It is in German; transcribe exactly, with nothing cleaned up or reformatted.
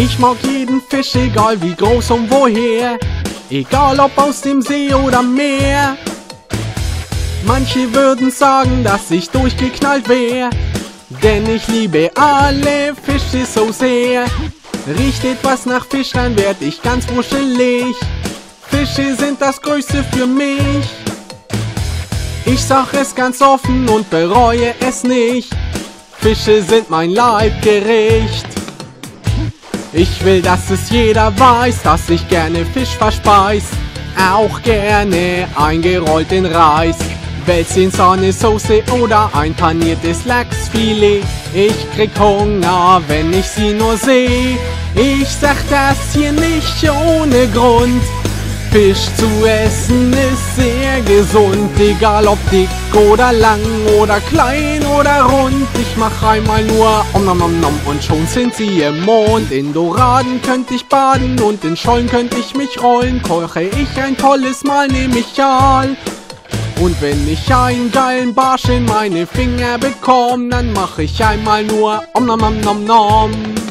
Ich mag jeden Fisch, egal wie groß und woher, egal ob aus dem See oder Meer. Manche würden sagen, dass ich durchgeknallt wär, denn ich liebe alle Fische so sehr. Riecht etwas nach Fisch, dann werd ich ganz wuschelig. Fische sind das Größte für mich. Ich sag es ganz offen und bereue es nicht. Fische sind mein Leibgericht. Ich will, dass es jeder weiß, dass ich gerne Fisch verspeis. Auch gerne eingerollt in Reis, Wälz in Sahnesoße oder ein paniertes Lachsfilet. Ich krieg Hunger, wenn ich sie nur seh. Ich sag das hier nicht ohne Grund. Fisch zu essen ist sehr gesund, egal ob dick oder lang oder klein oder rund. Ich mach einmal nur om nom nom nom und schon sind sie im Mond. In Doraden könnte ich baden und in Schollen könnte ich mich rollen. Koche ich ein tolles Mal, nehm ich Aal. Und wenn ich einen geilen Barsch in meine Finger bekomm, dann mach ich einmal nur om nom nom nom nom.